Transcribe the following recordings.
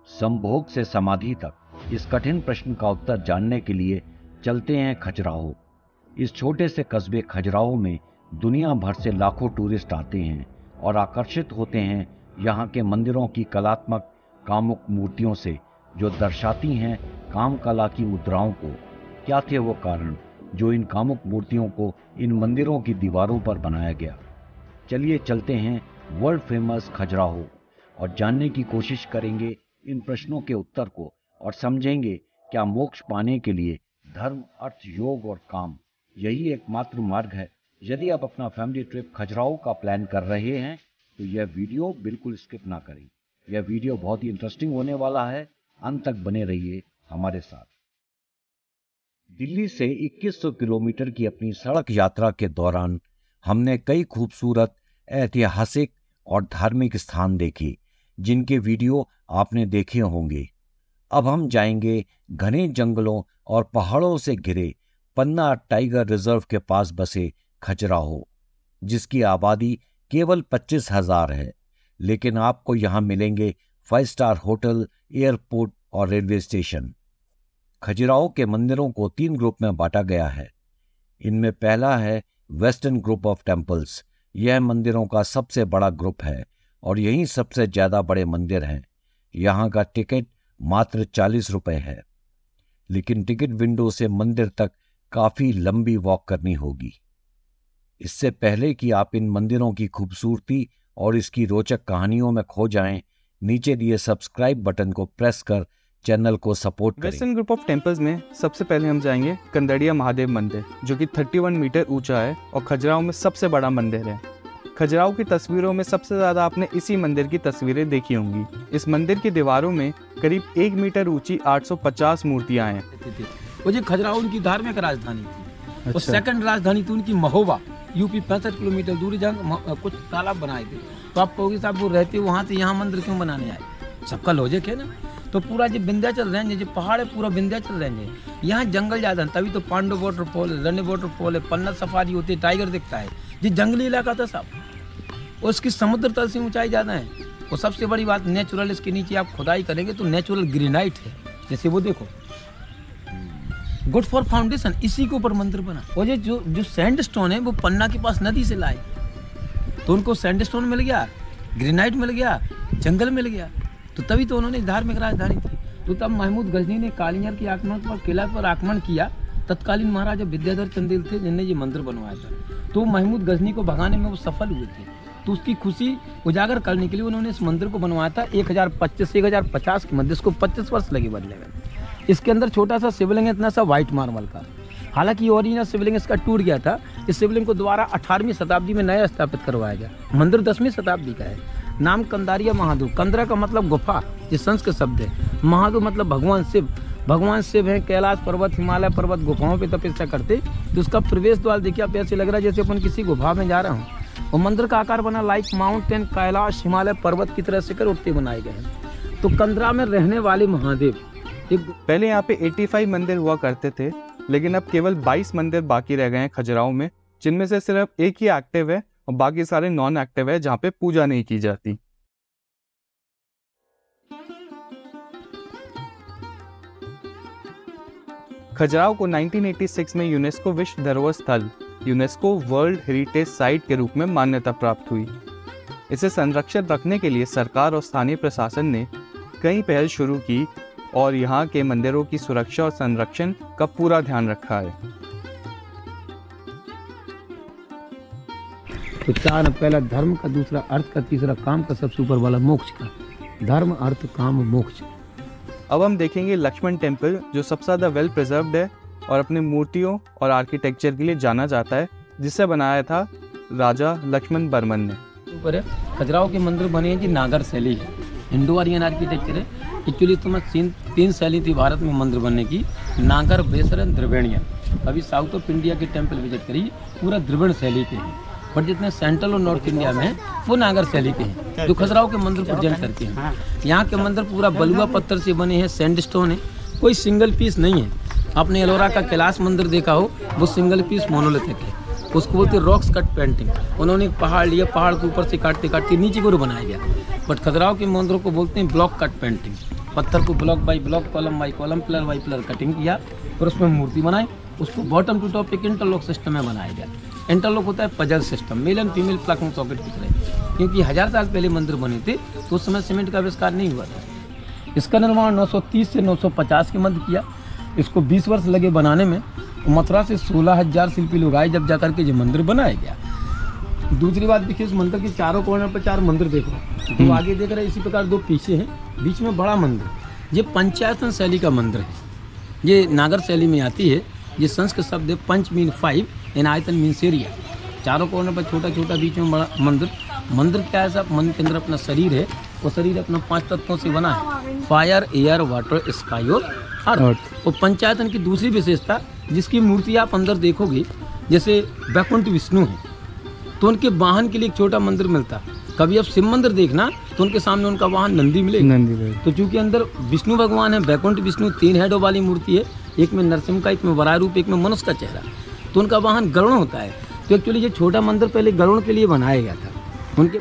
संभोग से समाधि तक इस कठिन प्रश्न का उत्तर जानने के लिए चलते हैं खजुराहो। इस छोटे से कस्बे खजुराहो में दुनिया भर से लाखों टूरिस्ट आते हैं और आकर्षित होते हैं यहाँ के मंदिरों की कलात्मक कामुक मूर्तियों से, जो दर्शाती हैं काम कला की मुद्राओं को। क्या थे वो कारण जो इन कामुक मूर्तियों को इन मंदिरों की दीवारों पर बनाया गया? चलिए चलते हैं वर्ल्ड फेमस खजुराहो और जानने की कोशिश करेंगे इन प्रश्नों के उत्तर को, और समझेंगे क्या मोक्ष पाने के लिए धर्म, अर्थ, योग और काम यही एकमात्र मार्ग है। यदि आप अपना फैमिली ट्रिप खजुराहो का प्लान कर रहे हैं तो यह वीडियो बिल्कुल स्किप ना करें। यह वीडियो बहुत ही इंटरेस्टिंग होने वाला है, अंत तक बने रहिए हमारे साथ। दिल्ली से 2100 किलोमीटर की अपनी सड़क यात्रा के दौरान हमने कई खूबसूरत ऐतिहासिक और धार्मिक स्थान देखे, जिनके वीडियो आपने देखे होंगे। अब हम जाएंगे घने जंगलों और पहाड़ों से घिरे पन्ना टाइगर रिजर्व के पास बसे खजुराहो, जिसकी आबादी केवल 25,000 है, लेकिन आपको यहाँ मिलेंगे 5 स्टार होटल, एयरपोर्ट और रेलवे स्टेशन। खजुराहो के मंदिरों को 3 ग्रुप में बांटा गया है। इनमें पहला है वेस्टर्न ग्रुप ऑफ टेम्पल्स। यह मंदिरों का सबसे बड़ा ग्रुप है और यहीं सबसे ज्यादा बड़े मंदिर हैं। यहाँ का टिकट मात्र 40 रुपए है, लेकिन टिकट विंडो से मंदिर तक काफी लंबी वॉक करनी होगी। इससे पहले कि आप इन मंदिरों की खूबसूरती और इसकी रोचक कहानियों में खो जाएं, नीचे दिए सब्सक्राइब बटन को प्रेस कर चैनल को सपोर्ट करें। वेस्टर्न ग्रुप ऑफ टेम्पल्स में सबसे पहले हम जाएंगे कंदड़िया महादेव मंदिर, जो कि 31 मीटर ऊंचा है और खजुराहो में सबसे बड़ा मंदिर है। खजुराहो की तस्वीरों में सबसे ज्यादा आपने इसी मंदिर की तस्वीरें देखी होंगी। इस मंदिर की दीवारों में करीब 1 मीटर ऊंची 850 मूर्तियां हैं। वो जो खजुराहो उनकी धार्मिक राजधानी थी। और सेकंड राजधानी थी उनकी महोबा, यूपी 65 किलोमीटर दूर जहाँ कुछ तालाब बनाए थे। तो आप कहोगे साहब वो रहते वहाँ से यहाँ मंदिर क्यों बनाने आए? सबका लॉजिक है ना। तो पूरा जो विंध्याचल रेंज है, जो पहाड़ है, पूरा विंध्याचल रेंज है। यहाँ जंगल ज्यादा है, तभी तो पांडव वाटरफॉल है, रने वाटरफॉल है, पन्ना सफारी होती है, टाइगर दिखता है। ये जंगली इलाका था साहब। उसकी समुद्र तल से ऊंचाई ज्यादा है। और सबसे बड़ी बात नेचुरल, इसके नीचे आप खुदाई करेंगे तो नेचुरल ग्रेनाइट है। जैसे वो देखो, गुड फॉर फाउंडेशन, इसी के ऊपर मंदिर बना। और ये जो सैंडस्टोन है वो पन्ना के पास नदी से लाए, तो उनको सैंडस्टोन मिल गया, ग्रेनाइट मिल गया, जंगल मिल गया। तो तभी तो उन्होंने धार्मिक राजधानी थी। तो तब महमूद गजनी ने कालिंगर के आक्रमण पर किला पर आक्रमण किया। तत्कालीन महाराजा विद्याधर चंदेल थे जिन्होंने ये मंदिर बनवाया था। तो महमूद गजनी को भगाने में वो सफल हुए थे। तो उसकी खुशी उजागर करने के लिए उन्होंने इस मंदिर को बनवाया था। 1025 से 1050 के मध्य, इसको 25 वर्ष लगे बनने में। इसके अंदर छोटा सा शिवलिंग है, इतना सा व्हाइट मार्बल का। हालांकि ओरिजिनल शिवलिंग इसका टूट गया था। इस शिवलिंग को दोबारा 18वीं शताब्दी में नया स्थापित करवाया गया। मंदिर 10वीं शताब्दी का है। नाम कंदारिया महादेव। कंदरा का मतलब गुफा, ये संस्कृत शब्द है। महादेव मतलब भगवान शिव। भगवान शिव है, कैलाश पर्वत, हिमालय पर्वत, गुफाओं पे तपस्या करते। तो उसका प्रवेश द्वार देखिए आप, ऐसे लग रहा है जैसे अपन किसी गुफा में जा रहे हों। और मंदिर का आकार बना लाइक माउंटेन, कैलाश, हिमालय पर्वत की तरह से कर उठते बनाए गए हैं। तो कंदरा में रहने वाले महादेव। पहले यहाँ पे 85 मंदिर हुआ करते थे, लेकिन अब केवल 22 मंदिर बाकी रह गए हैं खजुराहो में, जिनमें से सिर्फ एक ही एक्टिव है और बाकी सारे नॉन एक्टिव है, जहाँ पे पूजा नहीं की जाती। खजुराहो को 1986 में यूनेस्को विश्व धरोहर स्थल, यूनेस्को वर्ल्ड हेरिटेज साइट के रूप में मान्यता प्राप्त हुई। इसे संरक्षित रखने के लिए सरकार और स्थानीय प्रशासन ने कई पहल शुरू की और यहाँ के मंदिरों की सुरक्षा और संरक्षण का पूरा ध्यान रखा है। तो 4 पहला धर्म का, दूसरा अर्थ का, तीसरा काम का, सबसे ऊपर वाला मोक्ष का। धर्म, अर्थ, काम, मोक्ष। अब हम देखेंगे लक्ष्मण टेम्पल, जो सबसे ज्यादा वेल प्रिजर्व्ड है और अपनी मूर्तियों और आर्किटेक्चर के लिए जाना जाता है, जिसे बनाया था राजा लक्ष्मण बर्मन ने। ऊपर है खजुराहो के मंदिर बने हैं जी नागर शैली है, इंडो आर्यन आर्किटेक्चर है। एक्चुअली तो मैं 3 शैली थी भारत में मंदिर बनने की, नागर, बेसरन, द्रविड़ियन। अभी साउथ ऑफ इंडिया के टेम्पल विजिट करिए, पूरा द्रविड़ शैली के हैं। बट जितने सेंट्रल और नॉर्थ इंडिया में है वो नागर शैली के हैं, जो खजुराहो के मंदिर प्रेजेंट करते हैं। यहाँ के मंदिर पूरा बलुआ पत्थर से बने हैं, सैंडस्टोन है, कोई सिंगल पीस नहीं है। आपने एलोरा का कैलाश मंदिर देखा हो, वो सिंगल पीस मोनोलिथिक है, उसको बोलते हैं रॉक्स कट पेंटिंग। उन्होंने एक पहाड़ लिया, पहाड़ के ऊपर से काटते काटते नीचे को बनाया गया। बट खजुराहो के मंदिरों को बोलते हैं ब्लॉक कट पेंटिंग। पत्थर को block by block, column by column, pillar by pillar cutting किया, फिर उसमें मूर्ति बनाई, उसको बॉटम टू टॉप एक इंटरलॉक सिस्टम में बनाया गया। इंटरलॉक होता है puzzle system, male and female plug and socket की तरह, क्योंकि 1000 साल पहले मंदिर बने थे तो उस समय सीमेंट का आविष्कार नहीं हुआ था। इसका निर्माण 930 से 950 के मध्य किया। इसको 20 वर्ष लगे बनाने में। मथुरा से 16,000 शिल्पी लोग आए जब जाकर के ये मंदिर बनाया गया। दूसरी बात देखिए, इस मंदिर के चारों कॉर्नर पर 4 मंदिर देखो, तो आगे देख रहे हैं, इसी प्रकार 2 पीछे हैं, बीच में बड़ा मंदिर। ये पंचायतन शैली का मंदिर है, ये नागर शैली में आती है। ये संस्कृत शब्द है, पंच मीन 5 एंड आयतन मीन्स एरिया। चारों कॉर्नर पर छोटा छोटा, बीच में बड़ा मंदिर। मंदिर क्या है साहब? मंदिर के अंदर अपना शरीर है, वो शरीर अपना 5 तत्वों से बना है, फायर, एयर, वाटर, स्काई और अर्थ। और पंचायतन की दूसरी विशेषता, जिसकी मूर्ति आप अंदर देखोगे, जैसे वैकुंठ विष्णु है तो उनके वाहन के लिए एक छोटा मंदिर मिलता है। कभी आप शिव मंदिर देखना तो उनके सामने उनका वाहन नंदी मिलेगा। तो चूंकि अंदर विष्णु भगवान है, वैकुंठ विष्णु 3 हेडों वाली मूर्ति है, एक में नरसिंह का, एक में वराह रूप, एक में मनुष्य का चेहरा, तो उनका वाहन गरुड़ होता है। तो एक्चुअली ये छोटा मंदिर पहले गरुड़ के लिए बनाया गया था। उनके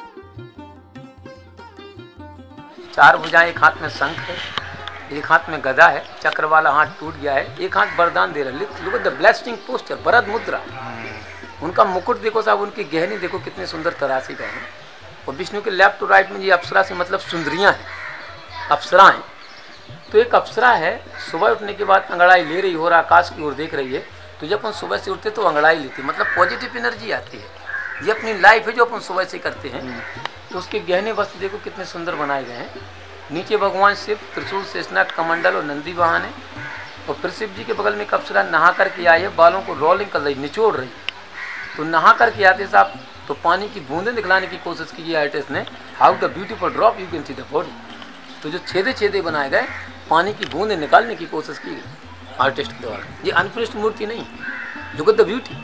4 भुजाएं, एक हाथ में शंख है, एक हाथ में गदा है, चक्र वाला हाथ टूट गया है, एक हाथ वरदान दे रहा है। Look at the blessing posture, वरद मुद्रा। उनका मुकुट देखो साहब, उनकी गहनी देखो कितने सुंदर तराशी गए हैं। और विष्णु के लेफ्ट टू राइट में ये अप्सरा से मतलब सुंदरियां हैं, अप्सराएं। तो एक अप्सरा है, सुबह उठने के बाद अंगड़ाई ले रही हो और आकाश की ओर देख रही है। तो जब अपन सुबह से उठते तो अंगड़ाई लेती, मतलब पॉजिटिव एनर्जी आती है। ये अपनी लाइफ है जो अपन सुबह से करते हैं। तो उसके गहने वस्त्र देखो कितने सुंदर बनाए गए हैं। नीचे भगवान शिव, त्रिशूल, शेषनाग, कमंडल और नंदी वाहन है। और फिर शिव जी के बगल में एक अप्सरा नहा करके आई है, बालों को रोलिंग कर रही, निचोड़ रही। तो नहा करके आते साहब तो पानी की बूंदें दिखलाने की कोशिश की है आर्टिस्ट ने। How the beautiful drop you can see the body. तो जो छेदे छेदे बनाए गए, पानी की बूंदें निकालने की कोशिश की गई आर्टिस्ट के द्वारा। ये अनफिनिश्ड मूर्ति नहीं, लुक एट द ब्यूटी।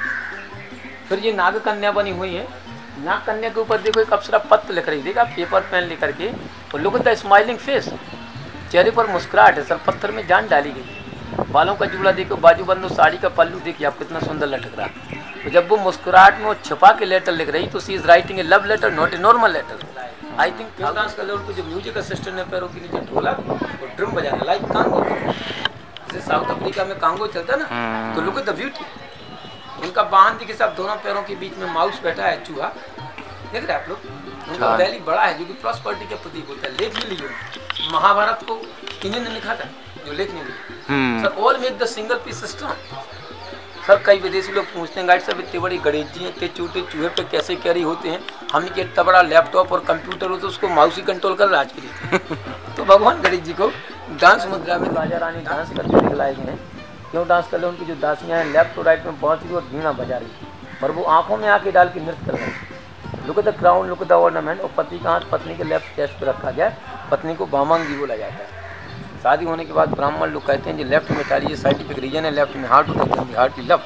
फिर ये नाग कन्या बनी हुई है। नाग कन्या के ऊपर देखो एक अप्सरा पत्र लिख रही, देखा पेपर पेन लेकर के। और look at the smiling face, चेहरे पर मुस्कुराहट है। सर पत्थर में जान डाली गई। बालों का जुड़ा देखो, बाजूबंद साड़ी का पल्लू देखिए आप कितना सुंदर लटक रहा है। तो जब वो मुस्कुराहट में वो छुपा के लेटर लिख रही, तो she is writing a love letter, not a normal letter. I think dance कर लो, जो म्यूजिक असिस्टेंट ने पैरों के नीचे ढोलक और ड्रम बजाना, लाइक कांगो। जैसे साउथ अफ्रीका में कांगो चलता ना, तो लुक एट द ब्यूटी। उनका वाहन देखिए साहब, दोनों पैरों के बीच में माउस बैठा है, चूहा देख रहे हैं आप लोग। उनका बैली बड़ा है, जो कि प्रॉस्पेरिटी का प्रतीक होता है। लेख भी लियो, महाभारत को इन्हीं ने लिखा था, जो लेख नहीं लिया। Sir all make the single piece system. Sir कई विदेशी लोग पूछते हैं, गाइड साहब इतनी बड़ी गणेश जी इतने छोटे चूहे पे कैसे कैरी होते हैं? हमने कि इतना बड़ा लैपटॉप और कंप्यूटर हो तो उसको माउस ही कंट्रोल कर रहा आज के लिए। तो भगवान गणेश जी को डांस मुद्रा में राजा रानी डांस करते दिखलाए गए हैं। क्यों डांस कर रहे? उनकी जो दासियाँ हैं लेफ्ट टू राइट में पहुँच रही और वीणा बजा रही, और वो आंखों में आके डाल के नृत्य कर रहे हैं। Look at the crown, look at the ornament. और पति का हाथ पत्नी के लेफ्ट चेस्ट पे रखा गया। पत्नी को वामांगी बोला जाता है। शादी होने के बाद ब्राह्मण लोग कहते हैं, जो लेफ्ट में ताली, ये साइंटिफिक रीजन है, लेफ्ट में हार्ट होता है, हार्ट की लव।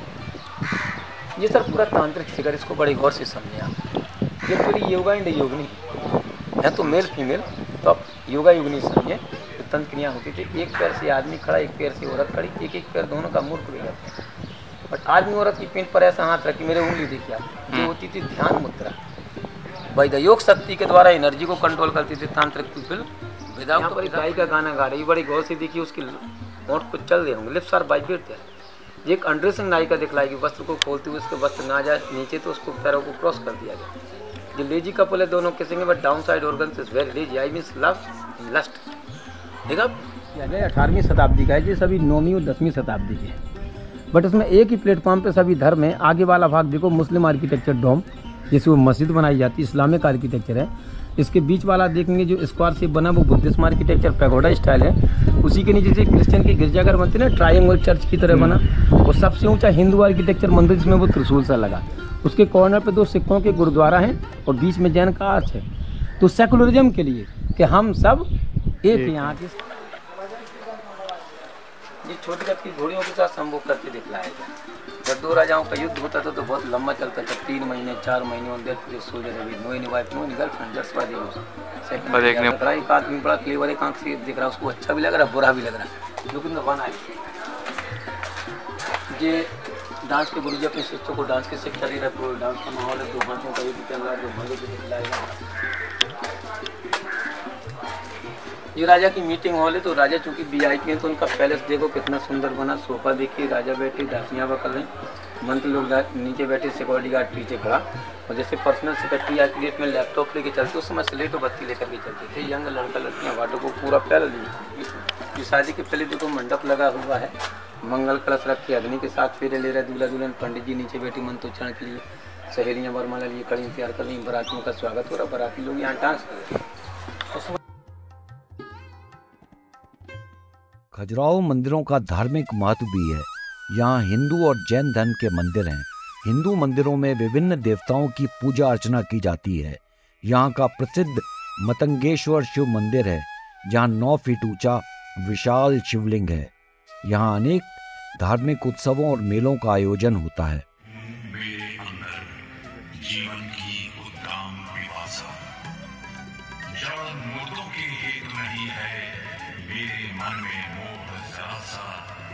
ये सर पूरा तांत्रिक फिगर, इसको बड़े गौर से समझें आप। ये पूरी योगा एंड योगनी है, तो मेल फीमेल, तो आप योगा योगनी समझें। तो तंत्र क्रिया होती थी, एक पैर से आदमी खड़ा, एक पैर से औरत खड़ी, एक एक पैर दोनों का मुड़ खुल जाता है। बट आदमी औरत की पीठ पर ऐसा हाथ रखी, मेरे उंगली देखिए आप, जो होती थी ध्यान मुद्रा। भाई द योग शक्ति के द्वारा एनर्जी को कंट्रोल करती थी तांत्रिक पीपल। विदाउट बड़ी गाय का गाना गा रही, बड़ी गौर से देखिए, उसकी होंठ को चल रहे होंगे, लिप्स आर वाइब्रेट है। ये एक अंडरसिंग नायिका दिखलाएगी, वस्त्र को खोलते हुए उसके वस्त्र ना जाए नीचे, तो उसको पैरों को क्रॉस कर दिया गया। जो लेजी कपल है, दोनों किसेंगे, but down side organs is very lazy, I means love lust. देखा 18वीं शताब्दी का है, ये सभी 9वीं और 10वीं शताब्दी के है। बट इसमें एक ही प्लेटफॉर्म पे सभी धर्म है। आगे वाला भाग देखो मुस्लिम आर्किटेक्चर डोम, जैसे वो मस्जिद बनाई जाती है, इस्लामिक आर्किटेक्चर है। इसके बीच वाला देखेंगे जो स्क्वायर शेप बना, वो बुद्धिस्ट आर्किटेक्चर पैगोडा स्टाइल है। उसी के नीचे से क्रिश्चियन के गिरजाघर बनते हैं ना, ट्रायंगल चर्च की तरह बना। और सबसे ऊंचा हिंदू आर्किटेक्चर मंदिर जिसमें वो त्रिशूल सा लगा। उसके कॉर्नर पे 2 सिखों के गुरुद्वारा हैं और बीच में जैन का आर्च है। तो सेकुलरिज्म के लिए कि हम सब एक यहाँ के, ये छोटी छोटी घोड़ियों के साथ संभोग करके दिखलाया गया। जब 2 राजाओं का युद्ध होता था तो बहुत लंबा चलता था, 3 महीने 4 महीने। On that place soldier have no any wife, no any girlfriend, that's why they used. Second दिख रहा है, एक आदमी बड़ा क्लेवर है, आंख से दिख रहा है, उसको अच्छा भी लग रहा है, बुरा भी लग रहा है। लेकिन वन आई, ये डांस के गुरुजी अपने शिष्यों को डांस की शिक्षा दे रहे हैं। पूरे डांस का माहौल है, 2 हाथों का युद्ध चल रहा है, 2 भंगों को दिखलाएगा। ये राजा की मीटिंग हॉल है। तो राजा चूंकि वीआईपी है तो उनका पैलेस देखो कितना सुंदर बना। सोफा देखिए, राजा बैठे, दासियाँ बकल रही, मंत्री लोग नीचे बैठे, सिक्योरिटी गार्ड पीछे खड़ा। और जैसे पर्सनल सेक्रेटरी आज की डेट में लैपटॉप लेके चलते, उस समय स्लेट और बत्ती लेकर के चलते थे। यंग लड़का लड़कियाँ वाटों को पूरा प्यार लिए। शादी के पहले देखो मंडप लगा हुआ है, मंगल कलश रख के अग्नि के साथ फेरे ले रहे दूल्हा दुल्हन। पंडित जी नीचे बैठे मंत्रोच्चारण के लिए, सहेलियाँ वरमाला लिए कड़ी तैयार कर रही, बारातियों का स्वागत हो रहा। बाराती लोग यहाँ डांस कर रहे हैं। खजुराहो मंदिरों का धार्मिक महत्व भी है। यहाँ हिंदू और जैन धर्म के मंदिर हैं। हिंदू मंदिरों में विभिन्न देवताओं की पूजा अर्चना की जाती है। यहाँ का प्रसिद्ध मतंगेश्वर शिव मंदिर है, जहाँ 9 फीट ऊंचा विशाल शिवलिंग है। यहाँ अनेक धार्मिक उत्सवों और मेलों का आयोजन होता है। मेरे अंदर जीवन की उत्तम पिपासा, जड़ मुद्दों की हेतु नहीं है मेरे मन में मोह जरा सा,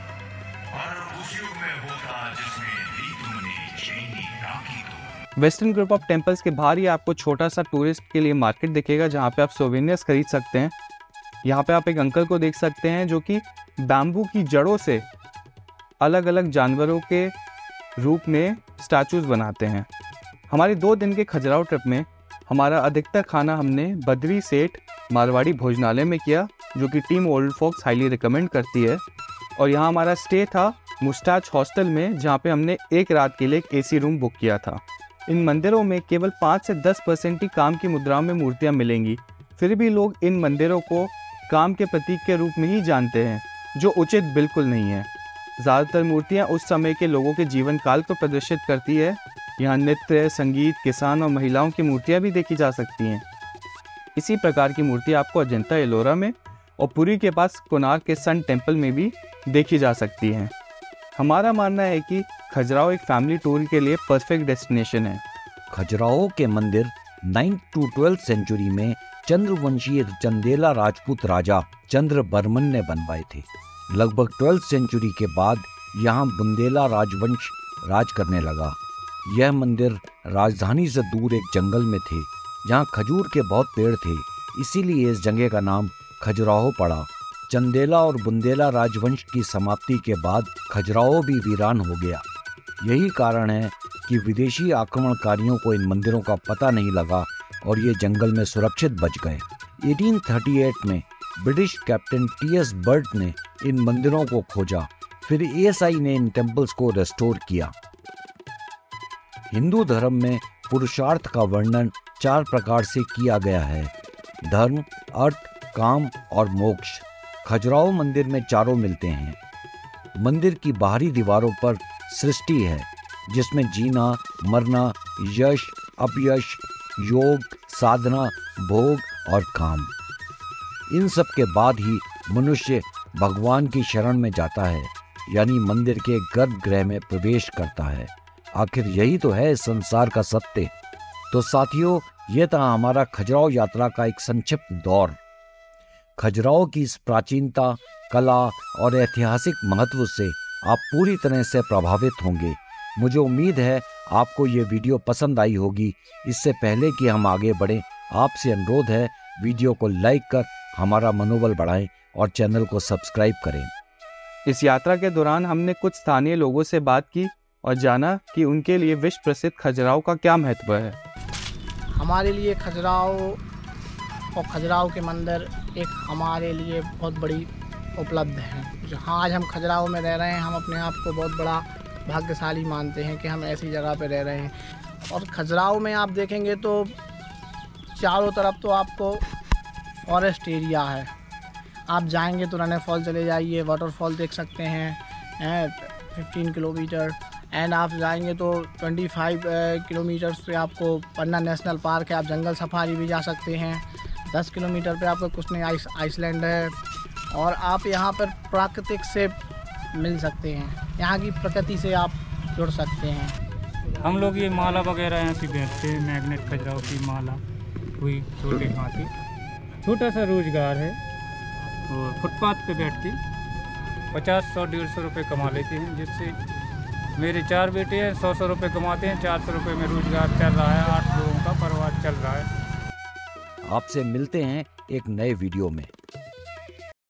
पर उस युग में होता जिसमें दी तुमने चैनी राखी तो। वेस्टर्न ग्रुप ऑफ टेम्पल्स के बाहर ही आपको छोटा सा टूरिस्ट के लिए मार्केट दिखेगा, जहाँ पे आप सोवेनियर्स खरीद सकते हैं। यहाँ पे आप एक अंकल को देख सकते हैं जो कि बैम्बू की जड़ों से अलग अलग जानवरों के रूप में स्टैचूज बनाते हैं। हमारे 2 दिन के खजुराहो ट्रिप में हमारा अधिकतर खाना हमने बद्री सेठ मारवाड़ी भोजनालय में किया, जो कि team old folks highly recommend करती है। और यहाँ हमारा स्टे था मुस्ताच हॉस्टल में, जहाँ पे हमने एक रात के लिए एक एसी रूम बुक किया था। इन मंदिरों में केवल 5 से 10% ही काम की मुद्राओं में मूर्तियाँ मिलेंगी, फिर भी लोग इन मंदिरों को काम के प्रतीक के रूप में ही जानते हैं, जो उचित बिल्कुल नहीं है। ज़्यादातर मूर्तियाँ उस समय के लोगों के जीवन काल को प्रदर्शित करती है। यहाँ नृत्य, संगीत, किसान और महिलाओं की मूर्तियाँ भी देखी जा सकती हैं। इसी प्रकार की मूर्ति आपको अजंता एलोरा में और पुरी के पास कोणार्क के सन टेम्पल में भी देखी जा सकती हैं। हमारा मानना है कि खजुराहो एक फैमिली टूर के लिए परफेक्ट डेस्टिनेशन है। खजुराहो के मंदिर 9th to 12th सेंचुरी में चंद्रवंशीय चंदेला राजपूत राजा चंद्र बर्मन ने बनवाए थे। लगभग 12th सेंचुरी के बाद यहाँ बुंदेला राजवंश राज करने लगा। यह मंदिर राजधानी से दूर एक जंगल में थे, जहाँ खजूर के बहुत पेड़ थे, इसीलिए इस जगह का नाम खजुराहो पड़ा। चंदेला और बुंदेला राजवंश की समाप्ति के बाद खजुराहो भी वीरान हो गया। यही कारण है कि विदेशी आक्रमणकारियों को इन मंदिरों का पता नहीं लगा और ये जंगल में सुरक्षित बच गए। 1838 में ब्रिटिश कैप्टन टी.एस. बर्ट ने इन मंदिरों को खोजा, फिर एएसआई ने इन टेम्पल्स को रेस्टोर किया। हिंदू धर्म में पुरुषार्थ का वर्णन 4 प्रकार से किया गया है: धर्म, अर्थ, काम और मोक्ष। खजुराहो मंदिर में चारों मिलते हैं। मंदिर की बाहरी दीवारों पर सृष्टि है, जिसमें जीना, मरना, यश, अपयश, योग, साधना, भोग और काम। इन सब के बाद ही मनुष्य भगवान की शरण में जाता है, यानी मंदिर के गर्भगृह में प्रवेश करता है। आखिर यही तो है इस संसार का सत्य। तो साथियों, यह था हमारा खजुराहो यात्रा का एक संक्षिप्त दौर। खजुराहो की इस प्राचीनता, कला और ऐतिहासिक महत्व से आप पूरी तरह से प्रभावित होंगे। मुझे उम्मीद है आपको ये वीडियो पसंद आई होगी। इससे पहले कि हम आगे बढ़ें, आपसे अनुरोध है वीडियो को लाइक कर हमारा मनोबल बढ़ाएं और चैनल को सब्सक्राइब करें। इस यात्रा के दौरान हमने कुछ स्थानीय लोगों से बात की और जाना कि उनके लिए विश्व प्रसिद्ध खजुराहो का क्या महत्व है। हमारे लिए खजुराहो और खजुराहो के मंदिर एक हमारे लिए बहुत बड़ी उपलब्ध है। जहाँ आज हम खजुराहो में रह रहे हैं, हम अपने आप को बहुत बड़ा भाग्यशाली मानते हैं कि हम ऐसी जगह पर रह रहे हैं। और खजुराहो में आप देखेंगे तो चारों तरफ तो आपको फॉरेस्ट एरिया है। आप जाएंगे तो रने फॉल चले जाइए, वाटरफॉल देख सकते हैं 15 किलोमीटर। एंड आप जाएंगे तो 25 किलोमीटर्स पे आपको पन्ना नेशनल पार्क है, आप जंगल सफारी भी जा सकते हैं। 10 किलोमीटर पे आपको कुसने आइसलैंड है और आप यहाँ पर प्राकृतिक से मिल सकते हैं, यहाँ की प्रकृति से आप जुड़ सकते हैं। हम लोग ये माला वगैरह यहाँ से बेचते हैं, मैग्नेट खजुराहो की माला हुई, छोटे हाथी, छोटा सा रोजगार है। और फुटपाथ पे बैठ के 50, 100, 150 रुपये कमा लेते हैं, जिससे मेरे 4 बेटे हैं, 100 रुपये कमाते हैं। 400 रुपये में रोजगार चल रहा है, 8 लोगों का परिवार चल रहा है। आपसे मिलते हैं एक नए वीडियो में।